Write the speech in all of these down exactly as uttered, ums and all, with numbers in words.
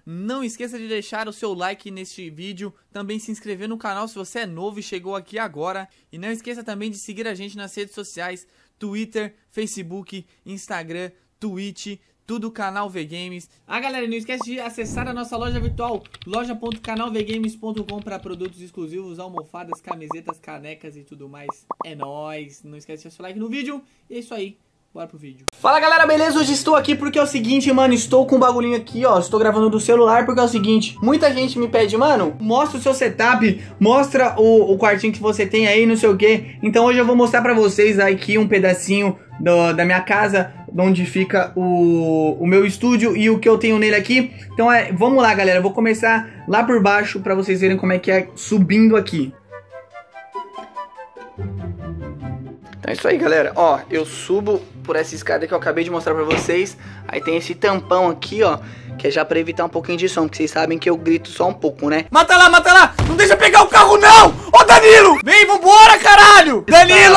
não esqueça de deixar o seu like neste vídeo, também se inscrever no canal se você é novo e chegou aqui agora. E não esqueça também de seguir a gente nas redes sociais, Twitter, Facebook, Instagram, Twitch, tudo Canal V Games. Ah, galera, não esquece de acessar a nossa loja virtual, loja ponto canal v games ponto com, para produtos exclusivos, almofadas, camisetas, canecas e tudo mais. É nóis, não esquece de deixar seu like no vídeo. E é isso aí, bora pro vídeo. Fala, galera, beleza? Hoje estou aqui porque é o seguinte, mano, estou com um bagulhinho aqui, ó. Estou gravando do celular porque é o seguinte, muita gente me pede, mano, mostra o seu setup, mostra o, o quartinho que você tem aí, não sei o que. Então hoje eu vou mostrar pra vocês aqui um pedacinho do, da minha casa, onde fica o, o meu estúdio e o que eu tenho nele aqui. Então é, vamos lá, galera, eu vou começar lá por baixo pra vocês verem como é que é subindo aqui. Então é isso aí, galera, ó, eu subo por essa escada que eu acabei de mostrar pra vocês. Aí tem esse tampão aqui, ó, que é já pra evitar um pouquinho de som, porque vocês sabem que eu grito só um pouco, né? Mata lá, mata lá! Não deixa pegar o carro, não! Ô, Danilo! Vem, vambora, caralho! Danilo!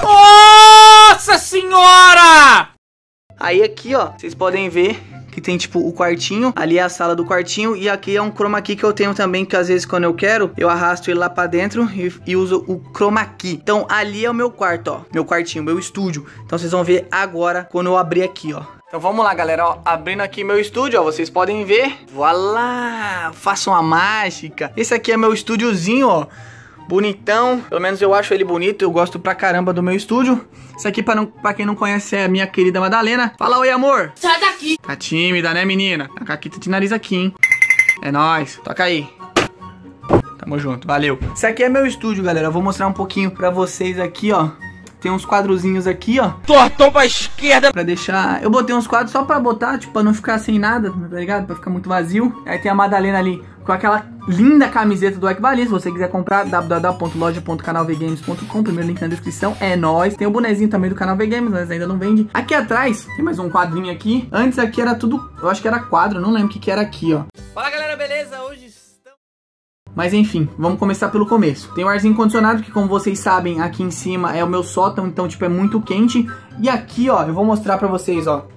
Nossa senhora! Aí aqui, ó, vocês podem ver que tem tipo o quartinho, ali é a sala do quartinho. E aqui é um chroma key que eu tenho também, que às vezes quando eu quero, eu arrasto ele lá pra dentro e, e uso o chroma key. Então ali é o meu quarto, ó, meu quartinho, meu estúdio. Então vocês vão ver agora quando eu abrir aqui, ó. Então vamos lá, galera, ó, abrindo aqui meu estúdio, ó, vocês podem ver. Voilá, façam a mágica. Esse aqui é meu estúdiozinho, ó, bonitão, pelo menos eu acho ele bonito, eu gosto pra caramba do meu estúdio. Isso aqui, pra, não, pra quem não conhece, é a minha querida Madalena. Fala oi, amor. Sai daqui. Tá tímida, né, menina? A caquita de nariz aqui, hein? É nóis, toca aí. Tamo junto, valeu. Esse aqui é meu estúdio, galera, eu vou mostrar um pouquinho pra vocês aqui, ó. Tem uns quadrozinhos aqui, ó. Tortão pra esquerda. Pra deixar... Eu botei uns quadros só pra botar, tipo, pra não ficar sem nada, tá ligado? Pra ficar muito vazio. Aí tem a Madalena ali com aquela linda camiseta do Equivalize. Se você quiser comprar, w w w ponto loja ponto canal v games ponto com. Primeiro link na descrição. É nóis. Tem o bonezinho também do Canal V Games, mas ainda não vende. Aqui atrás, tem mais um quadrinho aqui. Antes aqui era tudo... Eu acho que era quadro, não lembro o que que era aqui, ó. Fala, galera, beleza? Hoje... Mas enfim, vamos começar pelo começo. Tem o arzinho condicionado, que como vocês sabem, aqui em cima é o meu sótão, então tipo é muito quente. E aqui, ó, eu vou mostrar pra vocês, ó.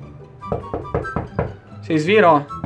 Vocês viram, ó?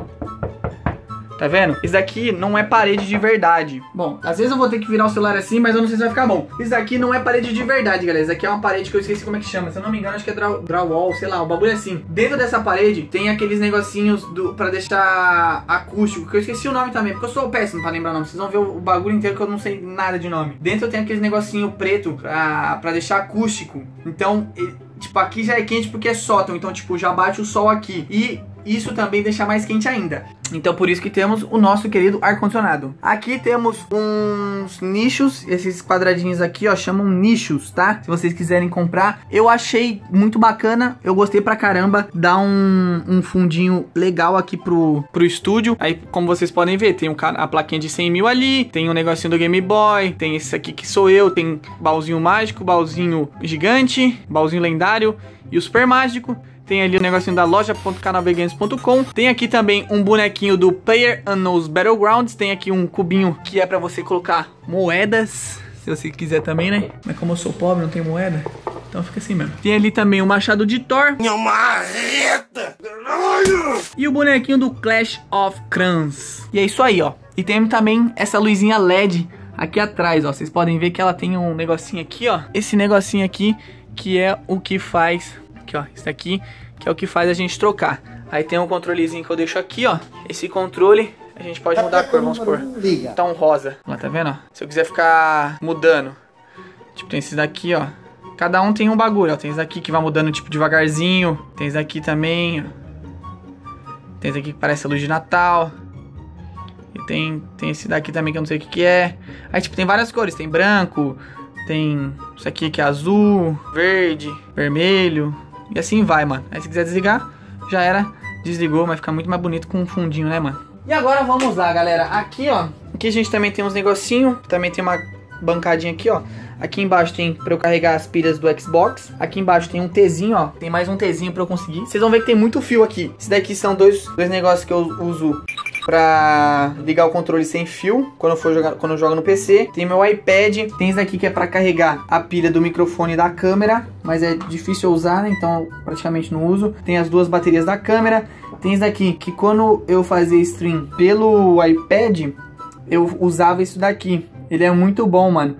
Tá vendo? Isso daqui não é parede de verdade. Bom, às vezes eu vou ter que virar o celular assim, mas eu não sei se vai ficar bom. Isso daqui não é parede de verdade, galera. Isso daqui é uma parede que eu esqueci como é que chama. Se eu não me engano, acho que é draw, drywall, sei lá, um bagulho assim. Dentro dessa parede tem aqueles negocinhos do, pra deixar acústico, que eu esqueci o nome também, porque eu sou péssimo pra lembrar o nome. Vocês vão ver o, o bagulho inteiro que eu não sei nada de nome. Dentro tem aqueles negocinho preto pra, pra deixar acústico. Então, ele, tipo, aqui já é quente porque é sótão. Então, tipo, já bate o sol aqui. E... isso também deixa mais quente ainda. Então por isso que temos o nosso querido ar-condicionado. Aqui temos uns nichos. Esses quadradinhos aqui, ó, chamam nichos, tá? Se vocês quiserem comprar. Eu achei muito bacana. Eu gostei pra caramba. Dá um, um fundinho legal aqui pro, pro estúdio. Aí, como vocês podem ver, tem um, a plaquinha de cem mil ali. Tem um negocinho do Game Boy. Tem esse aqui que sou eu. Tem baúzinho mágico, baúzinho gigante, baúzinho lendário e o super mágico. Tem ali o negocinho da loja ponto canal v games ponto com. Tem aqui também um bonequinho do PlayerUnknown's Battlegrounds. Tem aqui um cubinho que é pra você colocar moedas, se você quiser também, né? Mas como eu sou pobre, não tenho moeda, então fica assim mesmo. Tem ali também o machado de Thor. Minha marreta! E o bonequinho do Clash of Clans. E é isso aí, ó. E tem também essa luzinha L E D aqui atrás, ó. Vocês podem ver que ela tem um negocinho aqui, ó. Esse negocinho aqui que é o que faz... Aqui, ó, isso daqui que é o que faz a gente trocar. Aí tem um controlezinho que eu deixo aqui, ó. Esse controle a gente pode mudar a cor, vamos supor. Tá um rosa. Lá, tá vendo, ó? Se eu quiser ficar mudando, tipo, tem esse daqui, ó. Cada um tem um bagulho, ó. Tem esse daqui que vai mudando, tipo, devagarzinho. Tem esse daqui também, ó. Tem esse aqui que parece a luz de Natal. E tem, tem esse daqui também que eu não sei o que que é. Aí, tipo, tem várias cores. Tem branco, tem isso aqui que é azul, verde, vermelho. E assim vai, mano. Aí se quiser desligar, já era. Desligou, vai ficar muito mais bonito com um fundinho, né, mano? E agora vamos lá, galera. Aqui, ó. Aqui a gente também tem uns negocinhos. Também tem uma bancadinha aqui, ó. Aqui embaixo tem pra eu carregar as pilhas do Xbox. Aqui embaixo tem um Tzinho, ó. Tem mais um Tzinho pra eu conseguir. Vocês vão ver que tem muito fio aqui. Esses daqui são dois, dois negócios que eu uso pra ligar o controle sem fio, quando eu for jogar, quando eu jogo no P C. Tem meu iPad, tem esse daqui que é pra carregar a pilha do microfone e da câmera, mas é difícil eu usar, né? Então eu praticamente não uso. Tem as duas baterias da câmera. Tem esse daqui que quando eu fazia stream pelo iPad, eu usava isso daqui. Ele é muito bom, mano.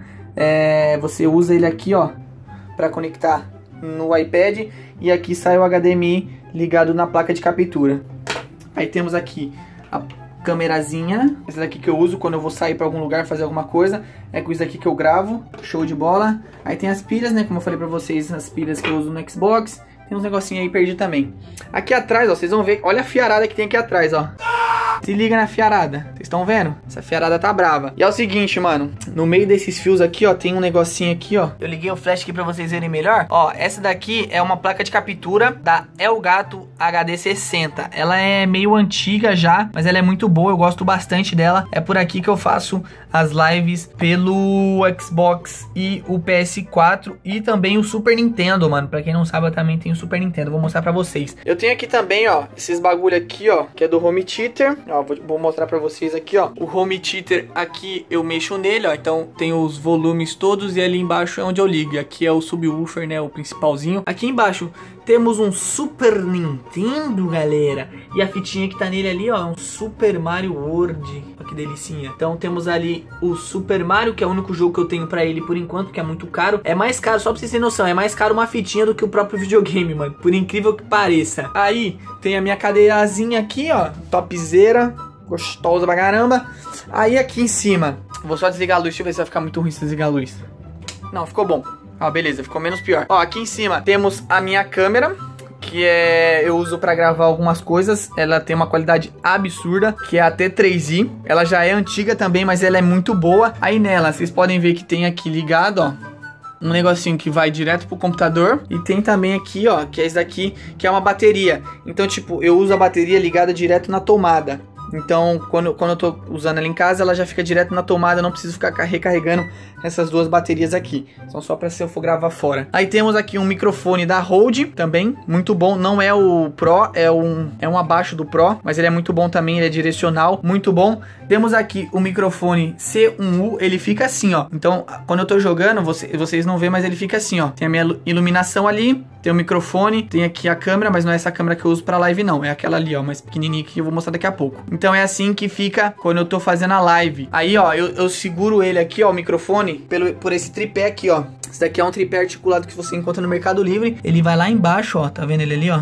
É, você usa ele aqui, ó, pra conectar no iPad, e aqui sai o H D M I ligado na placa de captura. Aí temos aqui a câmerazinha, esse daqui que eu uso quando eu vou sair pra algum lugar fazer alguma coisa. É com isso daqui que eu gravo, show de bola. Aí tem as pilhas, né, como eu falei pra vocês, as pilhas que eu uso no Xbox. Tem uns negocinhos aí perdido também. Aqui atrás, ó, vocês vão ver, olha a fiarada que tem aqui atrás, ó. Se liga na fiarada, vocês estão vendo? Essa fiarada tá brava. E é o seguinte, mano, no meio desses fios aqui, ó, tem um negocinho aqui, ó. Eu liguei o flash aqui pra vocês verem melhor. Ó, essa daqui é uma placa de captura da Elgato H D sessenta. Ela é meio antiga já, mas ela é muito boa, eu gosto bastante dela. É por aqui que eu faço as lives pelo Xbox e o P S quatro e também o Super Nintendo, mano. Pra quem não sabe, eu também tenho o Super Nintendo, vou mostrar pra vocês. Eu tenho aqui também, ó, esses bagulho aqui, ó, que é do Home Theater. Ó, vou, vou mostrar pra vocês aqui, ó. O Home Theater aqui eu mexo nele, ó. Então tem os volumes todos e ali embaixo é onde eu ligo. Aqui é o subwoofer, né, o principalzinho. Aqui embaixo temos um Super Nintendo, galera. E a fitinha que tá nele ali, ó, é um Super Mario World. Olha que delicinha. Então temos ali o Super Mario, que é o único jogo que eu tenho pra ele por enquanto, que é muito caro. É mais caro, só pra vocês terem noção, é mais caro uma fitinha do que o próprio videogame, mano. Por incrível que pareça. Aí tem a minha cadeirazinha aqui, ó, topzera, gostosa pra caramba. Aí aqui em cima, vou só desligar a luz, deixa eu ver se vai ficar muito ruim se desligar a luz. Não, ficou bom. Ó, beleza, ficou menos pior. Ó, aqui em cima temos a minha câmera, que é, eu uso pra gravar algumas coisas. Ela tem uma qualidade absurda, que é a T três i. Ela já é antiga também, mas ela é muito boa. Aí nela, vocês podem ver que tem aqui ligado, ó, um negocinho que vai direto pro computador. E tem também aqui, ó, que é esse daqui, que é uma bateria. Então, tipo, eu uso a bateria ligada direto na tomada. Então, quando, quando eu tô usando ela em casa, ela já fica direto na tomada. Eu não preciso ficar recarregando essas duas baterias aqui. São só pra se eu for gravar fora. Aí temos aqui um microfone da Rode também, muito bom. Não é o Pro, é um, é um abaixo do Pro, mas ele é muito bom também, ele é direcional, muito bom. Temos aqui o microfone C um U, ele fica assim, ó. Então, quando eu tô jogando, você, vocês não vê, mas ele fica assim, ó. Tem a minha iluminação ali, tem o microfone, tem aqui a câmera, mas não é essa câmera que eu uso pra live, não. É aquela ali, ó, mais pequenininha que eu vou mostrar daqui a pouco. Então é assim que fica quando eu tô fazendo a live. Aí, ó, eu, eu seguro ele aqui, ó, o microfone, pelo, por esse tripé aqui, ó. Esse daqui é um tripé articulado que você encontra no Mercado Livre. Ele vai lá embaixo, ó, tá vendo ele ali, ó?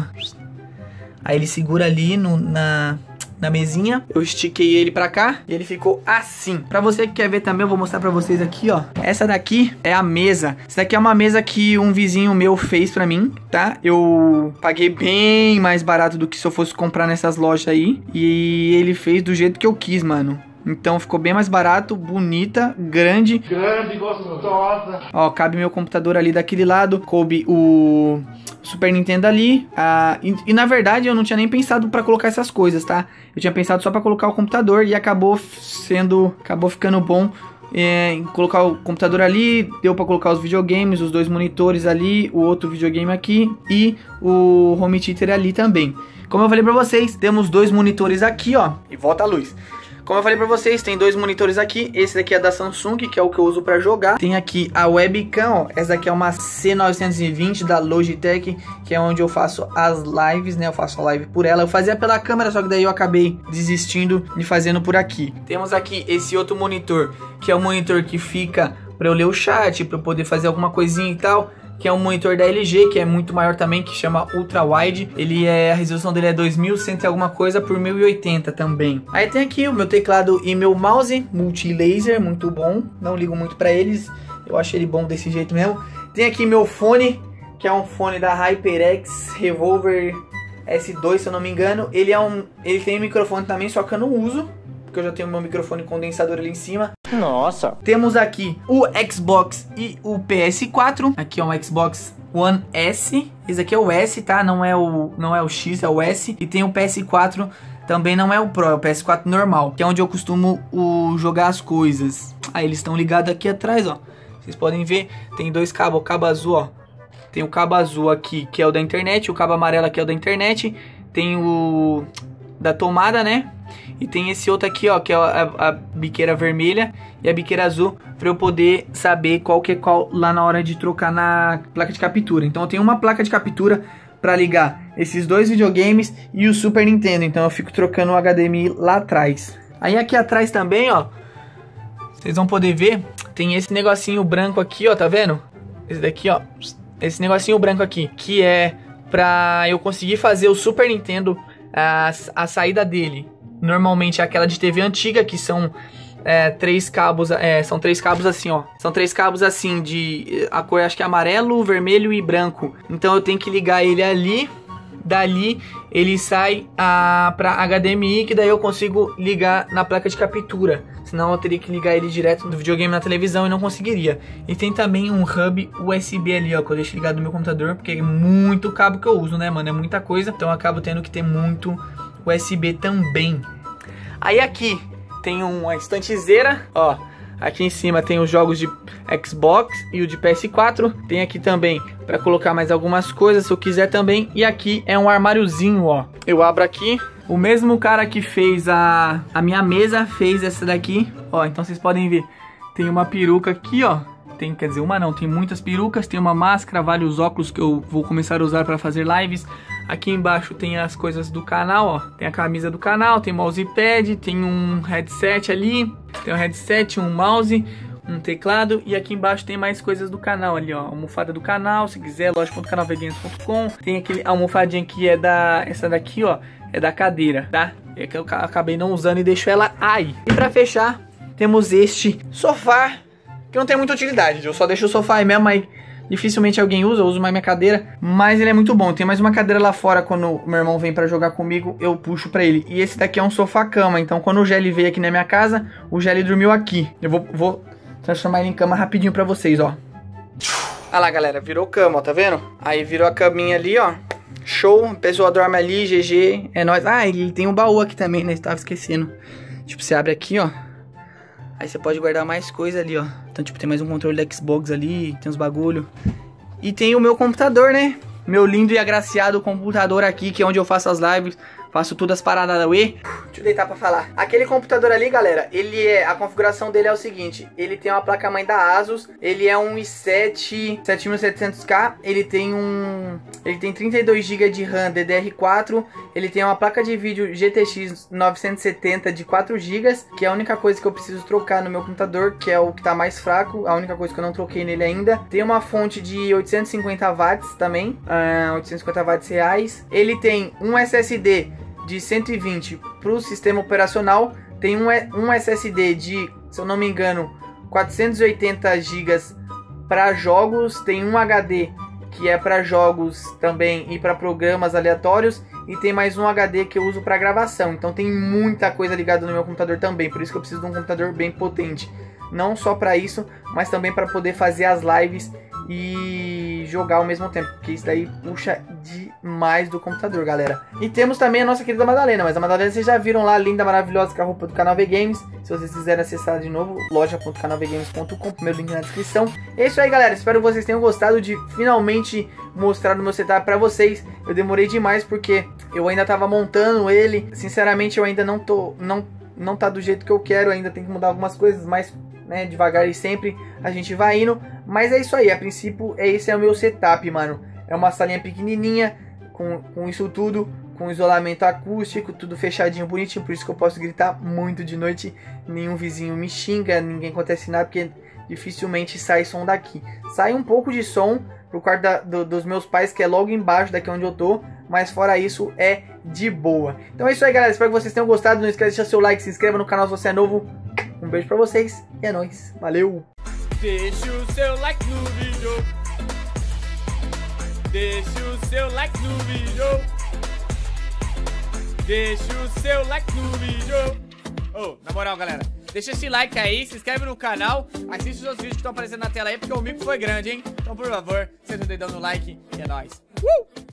Aí ele segura ali no, na... na mesinha, eu estiquei ele pra cá e ele ficou assim. Pra você que quer ver também, eu vou mostrar pra vocês aqui, ó. Essa daqui é a mesa. Essa daqui é uma mesa que um vizinho meu fez pra mim, tá? Eu paguei bem mais barato do que se eu fosse comprar nessas lojas aí. E ele fez do jeito que eu quis, mano. Então ficou bem mais barato, bonita, grande. Grande, gostosa. Ó, cabe meu computador ali daquele lado. Coube o Super Nintendo ali. Ah, e, e na verdade eu não tinha nem pensado pra colocar essas coisas, tá? Eu tinha pensado só pra colocar o computador e acabou sendo... Acabou ficando bom. É, colocar o computador ali, deu pra colocar os videogames, os dois monitores ali, o outro videogame aqui e o home theater ali também. Como eu falei pra vocês, temos dois monitores aqui, ó. E volta a luz. Como eu falei pra vocês, tem dois monitores aqui. Esse daqui é da Samsung, que é o que eu uso pra jogar. Tem aqui a webcam, ó. Essa daqui é uma C novecentos e vinte da Logitech, que é onde eu faço as lives, né? Eu faço a live por ela. Eu fazia pela câmera, só que daí eu acabei desistindo de fazendo por aqui. Temos aqui esse outro monitor, que é o monitor que fica pra eu ler o chat, pra eu poder fazer alguma coisinha e tal. Que é um monitor da L G, que é muito maior também, que chama Ultra Wide. Ele é, a resolução dele é dois mil e cem e alguma coisa por mil e oitenta também. Aí tem aqui o meu teclado e meu mouse, multi-laser, muito bom. Não ligo muito pra eles, eu acho ele bom desse jeito mesmo. Tem aqui meu fone, que é um fone da HyperX Revolver S dois, se eu não me engano. Ele, é um, ele tem microfone também, só que eu não uso, porque eu já tenho meu microfone condensador ali em cima. Nossa. Temos aqui o Xbox e o P S quatro. Aqui é um Xbox One S. Esse aqui é o S, tá? Não é o, não é o X, é o S. E tem o P S quatro, também não é o Pro, é o P S quatro normal, que é onde eu costumo o, jogar as coisas. Aí eles estão ligados aqui atrás, ó. Vocês podem ver, tem dois cabos, o cabo azul, ó. Tem o cabo azul aqui, que é o da internet. O cabo amarelo aqui é o da internet. Tem o da tomada, né? E tem esse outro aqui, ó, que é a, a biqueira vermelha e a biqueira azul, pra eu poder saber qual que é qual lá na hora de trocar na placa de captura. Então eu tenho uma placa de captura pra ligar esses dois videogames e o Super Nintendo. Então eu fico trocando o H D M I lá atrás. Aí aqui atrás também, ó, vocês vão poder ver, tem esse negocinho branco aqui, ó, tá vendo? Esse daqui, ó, esse negocinho branco aqui, que é pra eu conseguir fazer o Super Nintendo, a, a saída dele. Normalmente é aquela de T V antiga, que são é, três cabos, é, são três cabos assim, ó. São três cabos assim, de a cor acho que é amarelo, vermelho e branco. Então eu tenho que ligar ele ali, dali ele sai a, pra H D M I, que daí eu consigo ligar na placa de captura. Senão eu teria que ligar ele direto do videogame na televisão e não conseguiria. E tem também um hub U S B ali, ó, que eu deixo ligado no meu computador, porque é muito cabo que eu uso, né, mano? É muita coisa, então eu acabo tendo que ter muito U S B também. Aí aqui tem uma estantezeira, ó. Aqui em cima tem os jogos de Xbox e o de P S quatro. Tem aqui também para colocar mais algumas coisas se eu quiser também. E aqui é um armáriozinho, ó. Eu abro aqui. O mesmo cara que fez a, a minha mesa fez essa daqui, ó. Então vocês podem ver. Tem uma peruca aqui, ó. Tem, quer dizer, uma não, tem muitas perucas. Tem uma máscara, vários óculos que eu vou começar a usar para fazer lives. Aqui embaixo tem as coisas do canal, ó. Tem a camisa do canal, tem mousepad, tem um headset ali. Tem um headset, um mouse, um teclado. E aqui embaixo tem mais coisas do canal ali, ó. Almofada do canal, se quiser, loja ponto canal v games ponto com. Tem aquele almofadinha que é da... Essa daqui, ó, é da cadeira, tá? É que eu acabei não usando e deixo ela aí. E pra fechar, temos este sofá, que não tem muita utilidade. Eu só deixo o sofá aí mesmo, aí dificilmente alguém usa, eu uso mais minha cadeira, mas ele é muito bom. Tem mais uma cadeira lá fora, quando o meu irmão vem pra jogar comigo, eu puxo pra ele. E esse daqui é um sofá-cama, então quando o Gelli veio aqui na minha casa, o Gelli dormiu aqui. Eu vou, vou transformar ele em cama rapidinho pra vocês, ó. Olha lá, galera, virou cama, ó, tá vendo? Aí virou a caminha ali, ó. Show, a pessoa dorme ali, G G, é nóis. Ah, ele tem um baú aqui também, né, estava esquecendo. Tipo, você abre aqui, ó. Aí você pode guardar mais coisa ali, ó. Então, tipo, tem mais um controle da Xbox ali, tem uns bagulho. E tem o meu computador, né? Meu lindo e agraciado computador aqui, que é onde eu faço as lives. Faço tudo as paradas da Wii. Deixa eu deitar pra falar. Aquele computador ali, galera, ele é... A configuração dele é o seguinte. Ele tem uma placa-mãe da Asus. Ele é um i sete sete mil e setecentos K. Ele tem um... Ele tem trinta e dois gigas de RAM D D R quatro. Ele tem uma placa de vídeo G T X novecentos e setenta de quatro gigas. Que é a única coisa que eu preciso trocar no meu computador. Que é o que tá mais fraco. A única coisa que eu não troquei nele ainda. Tem uma fonte de oitocentos e cinquenta watts também. Uh, oitocentos e cinquenta watts reais. Ele tem um S S D de cento e vinte para o sistema operacional, tem um, um S S D de, se eu não me engano, quatrocentos e oitenta gigas para jogos, tem um H D que é para jogos também e para programas aleatórios, e tem mais um H D que eu uso para gravação. Então tem muita coisa ligada no meu computador também, por isso que eu preciso de um computador bem potente, não só para isso, mas também para poder fazer as lives e jogar ao mesmo tempo, porque isso daí puxa demais do computador, galera. E temos também a nossa querida Madalena, mas a Madalena vocês já viram lá, linda, maravilhosa, com a roupa do canal V Games. Se vocês quiserem acessar de novo, loja ponto canal v games ponto com, primeiro link na descrição. É isso aí, galera, espero que vocês tenham gostado de finalmente mostrar o meu setup pra vocês. Eu demorei demais porque eu ainda tava montando ele, sinceramente eu ainda não tô, não, não tá do jeito que eu quero, ainda tem que mudar algumas coisas, mas né, devagar e sempre a gente vai indo. Mas é isso aí, a princípio é esse é o meu setup, mano. É uma salinha pequenininha, com, com isso tudo, com isolamento acústico, tudo fechadinho, bonitinho. Por isso que eu posso gritar muito de noite, nenhum vizinho me xinga, ninguém acontece nada, porque dificilmente sai som daqui. Sai um pouco de som pro quarto da, do, dos meus pais, que é logo embaixo daqui onde eu tô, mas fora isso é de boa. Então é isso aí, galera, espero que vocês tenham gostado. Não esqueça de deixar seu like, se inscreva no canal se você é novo. Um beijo pra vocês e é nóis, valeu! Deixa o seu like no vídeo. Deixa o seu like no vídeo. Deixa o seu like no vídeo. Oh, na moral, galera, deixa esse like aí, se inscreve no canal, assiste os outros vídeos que estão aparecendo na tela aí, porque o mico foi grande, hein? Então, por favor, senta o dedão no like e é nóis. Uh!